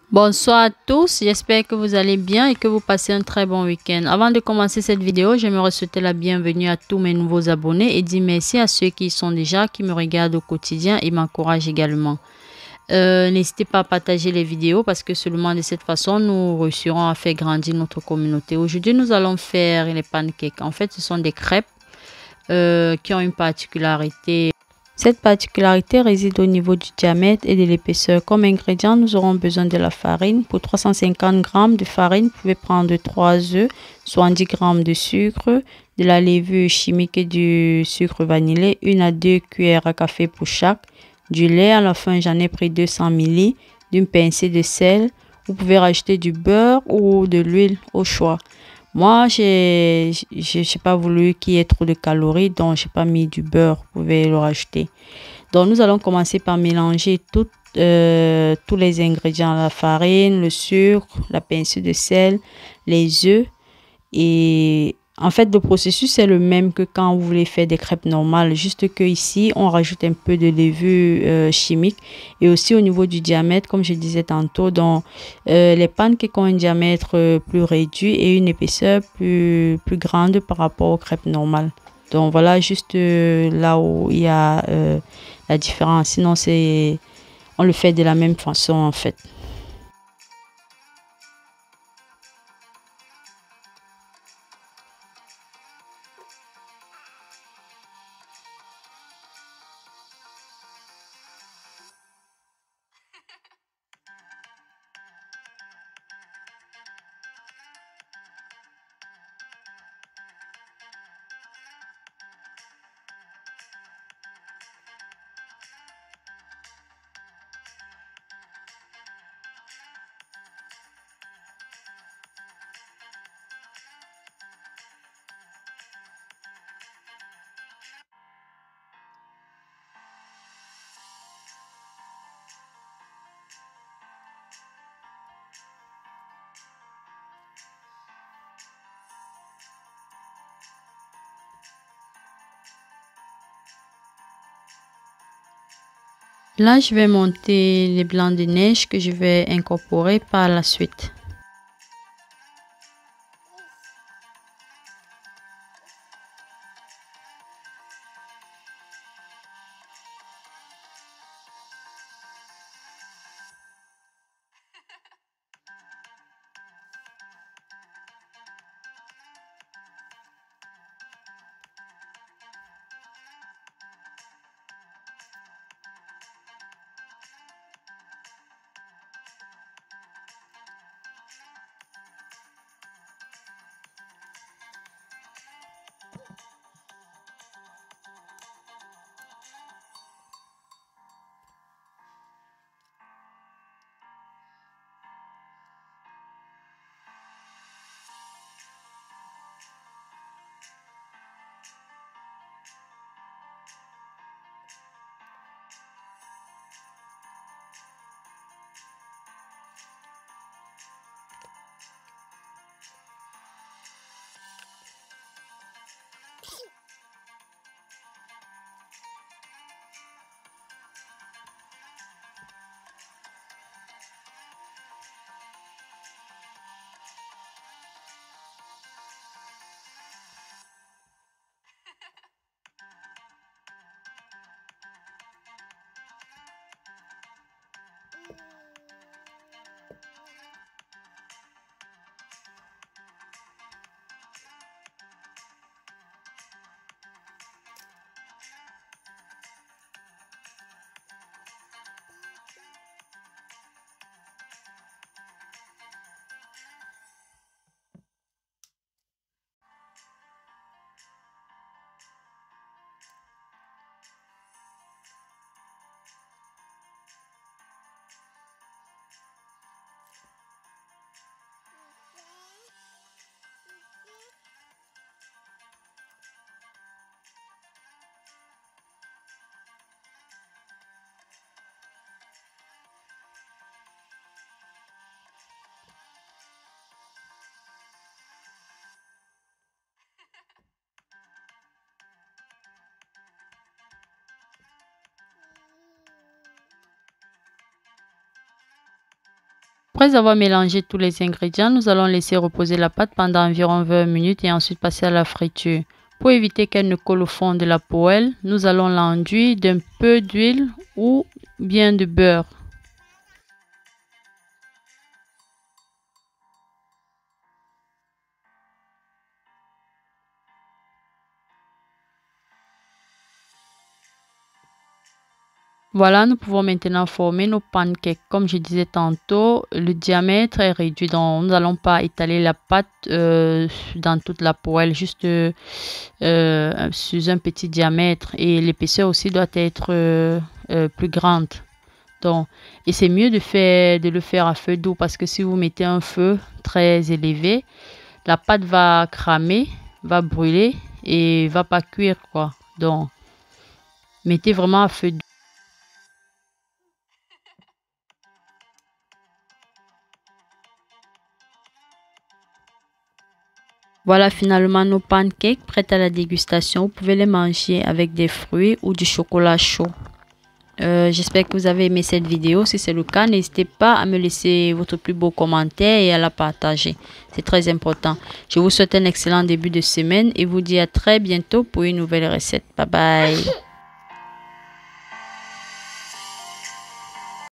Bonsoir à tous, j'espère que vous allez bien et que vous passez un très bon week-end. Avant de commencer cette vidéo, j'aimerais souhaiter la bienvenue à tous mes nouveaux abonnés et dire merci à ceux qui y sont déjà, qui me regardent au quotidien et m'encouragent également. N'hésitez pas à partager les vidéos parce que seulement de cette façon, nous réussirons à faire grandir notre communauté. Aujourd'hui, nous allons faire les pancakes. En fait, ce sont des crêpes qui ont une particularité. Cette particularité réside au niveau du diamètre et de l'épaisseur. Comme ingrédients, nous aurons besoin de la farine. Pour 350 g de farine, vous pouvez prendre 3 œufs, 70 g de sucre, de la levure chimique et du sucre vanillé, 1 à 2 cuillères à café pour chaque, du lait. À la fin, j'en ai pris 200 ml, d'une pincée de sel. Vous pouvez rajouter du beurre ou de l'huile au choix. Moi, j'ai pas voulu qu'il y ait trop de calories, donc j'ai pas mis du beurre. Vous pouvez le rajouter. Donc, nous allons commencer par mélanger tous les ingrédients, la farine, le sucre, la pincée de sel, les œufs. Et en fait, le processus est le même que quand vous voulez faire des crêpes normales, juste que ici, on rajoute un peu de levure chimique et aussi au niveau du diamètre, comme je disais tantôt, donc les pancakes ont un diamètre plus réduit et une épaisseur plus grande par rapport aux crêpes normales. Donc voilà juste là où il y a la différence. Sinon, on le fait de la même façon en fait. Là, je vais monter les blancs de neige que je vais incorporer par la suite. Après avoir mélangé tous les ingrédients, nous allons laisser reposer la pâte pendant environ 20 minutes et ensuite passer à la friture. Pour éviter qu'elle ne colle au fond de la poêle, nous allons l'enduire d'un peu d'huile ou bien de beurre. Voilà, nous pouvons maintenant former nos pancakes. Comme je disais tantôt, le diamètre est réduit, donc nous n'allons pas étaler la pâte dans toute la poêle, juste sur un petit diamètre. Et l'épaisseur aussi doit être plus grande. Donc, et c'est mieux de le faire à feu doux parce que si vous mettez un feu très élevé, la pâte va cramer, va brûler et va pas cuire quoi. Donc, mettez vraiment à feu doux. Voilà finalement nos pancakes prêts à la dégustation. Vous pouvez les manger avec des fruits ou du chocolat chaud. J'espère que vous avez aimé cette vidéo. Si c'est le cas, n'hésitez pas à me laisser votre plus beau commentaire et à la partager. C'est très important. Je vous souhaite un excellent début de semaine et vous dis à très bientôt pour une nouvelle recette. Bye bye.